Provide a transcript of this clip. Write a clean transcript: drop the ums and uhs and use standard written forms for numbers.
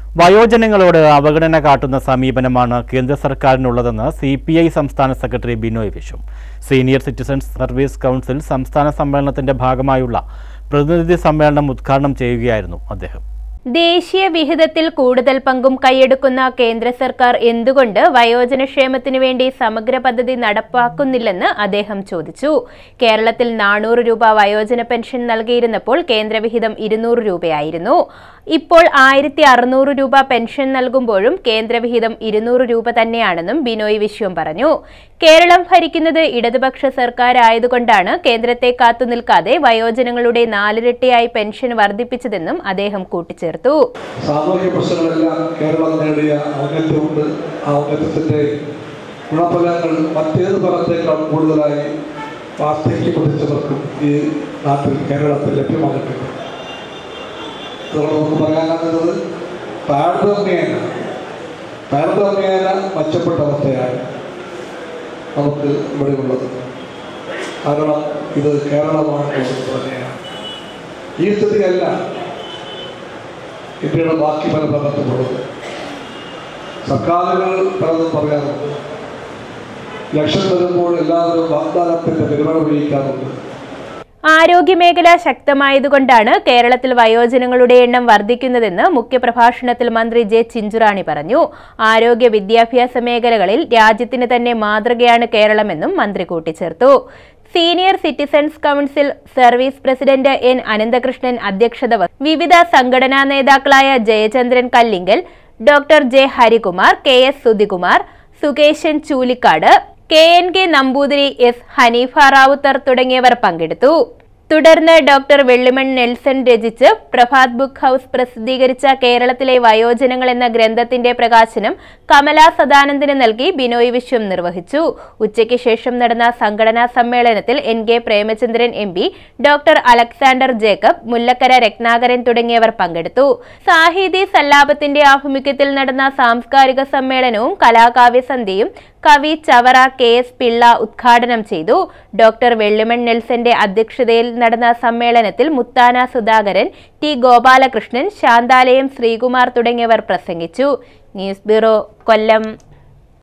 വയോജനങ്ങളോട് അവഗണന കാട്ടുന്ന സമീപനമാണ് കേന്ദ്ര സർക്കാരിനുള്ളതെന്ന് CPI സംസ്ഥാന secretary Binoy Viswam. Senior citizens service council സംസ്ഥാന സമ്മേളനത്തിന്റെ ഭാഗമായുള്ള പ്രതിനിധി സമ്മേളനം ഉദ്ഘാടനം ചെയ്യുകയായിരുന്നു അദ്ദേഹം. ദേശീയ വിഹിതത്തിൽ കൂടുതൽ പങ്കും കൈയെടുക്കുന്ന കേന്ദ്ര സർക്കാർ എന്തുകൊണ്ട് വയോജനക്ഷേമത്തിനു വേണ്ടി സമഗ്ര പദ്ധതി നടപ്പാക്കുന്നില്ലെന്ന് അദ്ദേഹം ചോദിച്ചു. കേരളത്തിൽ 400 രൂപ വയോജന പെൻഷൻ നൽകിയിരുന്നപ്പോൾ കേന്ദ്രവിഹിതം 200 രൂപയായിരുന്നു. ഇപ്പോൾ 1600 രൂപ പെൻഷൻ നൽകുമ്പോഴും കേന്ദ്രവിഹിതം 200 രൂപ തന്നെയാണെന്നും ബിനോയ് വിശ്വം പറഞ്ഞു. കേരളം ഭരിക്കുന്നത് ഇടതുപക്ഷ സർക്കാരായതുകൊണ്ടാണ് കേന്ദ്രത്തെ കാത്തുനിൽക്കാതെ വയോജനങ്ങളുടെ 4 ഇരട്ടിയായി പെൻഷൻ വർദ്ധിപ്പിച്ചതെന്നും അദ്ദേഹം കൂട്ടിച്ചേർത്തു. സാമൂഹിക പ്രശ്നങ്ങളെല്ലാം കേരളം നേടിയ ഔന്നത്യമുണ്ട്. ആ ഔന്നത്യത്തിന്റെ ഗുണഫലങ്ങൾ മറ്റേത് തലത്തേക്കാൾ കൂടുതലായി വാർദ്ധക്യപ്പെടുത്തിയവർക്കും ഈ നാട്ടിൽ കേരളത്തിൽ ലഭ്യമായിട്ടുണ്ട്. അതുകൊണ്ട് നമുക്ക് പറയാനാകുന്നത് താരതമ്യേന മെച്ചപ്പെട്ട അവസ്ഥയാണ് നമുക്ക് ഇവിടെ ഉള്ളത്. കാരണം ഇത് കേരളമാണ് തന്നെയാണ്. ഈ സ്ഥിതിയല്ല ഇന്ത്യയുടെ ബാക്കി പല ഭാഗത്തുമുള്ളത്. സർക്കാരുകൾ പലതും പറയാറുണ്ട്. ലക്ഷം വരുമ്പോൾ എല്ലാവരും വാഗ്ദാനത്തിന്റെ പെരുമഴ പെയ്യിക്കാറുണ്ട്. ആരോഗ്യമേഖല ശക്തമായതുകൊണ്ടാണ് കേരളത്തിൽ വയോജനങ്ങളുടെ എണ്ണം വർദ്ധിക്കുന്നതെന്ന് മുഖ്യപ്രഭാഷണത്തിൽ മന്ത്രി ജെ ചിഞ്ചുറാണി പറഞ്ഞു. ആരോഗ്യ വിദ്യാഭ്യാസ മേഖലകളിൽ രാജ്യത്തിന് തന്നെ മാതൃകയാണ് കേരളമെന്നും മന്ത്രി കൂട്ടിച്ചേർത്തു. Senior citizens council service president N Ananthakrishnan അധ്യക്ഷത വഹിച്ചു. വിവിധ സംഘടനാ നേതാക്കളായ Jayachandran Kallinkal, doctor J Harikumar, KS Sudhikumar, Sukesan Choolikkad, KNK Namboothiri, S Haneefa Ravuthar തുടങ്ങിയവർ പങ്കെടുത്തു. തുടർന്ന് ഡോക്ടർ വെള്ളിമൺ നെൽസൺ രചിച്ച് പ്രഭാത് ബുക്ക് ഹൌസ് പ്രസിദ്ധീകരിച്ച കേരളത്തിലെ വയോജനങ്ങൾ എന്ന ഗ്രന്ഥത്തിന്റെ പ്രകാശനം കമല സദാനന്ദന് നൽകി ബിനോയ് വിശ്വം നിർവഹിച്ചു. ഉച്ചയ്ക്ക് ശേഷം നടന്ന സംഘടനാ സമ്മേളനത്തിൽ NK Premachandran MP, doctor Alexander Jacob, Mullakkara Ratnakaran തുടങ്ങിയവർ പങ്കെടുത്തു. സാഹിതി സല്ലാപത്തിന്റെ ആഭിമുഖ്യത്തിൽ നടന്ന സാംസ്കാരിക സമ്മേളനവും കലാകാവ്യസന്ധ്യയും കവി ചവറ KS പിള്ള ഉദ്ഘാടനം ചെയ്തു. ഡോക്ടർ വെള്ളിമൺ നെൽസന്റെ അധ്യക്ഷതയിൽ നടന്ന സമ്മേളനത്തിൽ മുത്താന സുധാകരൻ, T ഗോപാലകൃഷ്ണൻ, ശാന്താലയം ശ്രീകുമാർ തുടങ്ങിയവർ പ്രസംഗിച്ചു. ന്യൂസ് ബ്യൂറോ, കൊല്ലം.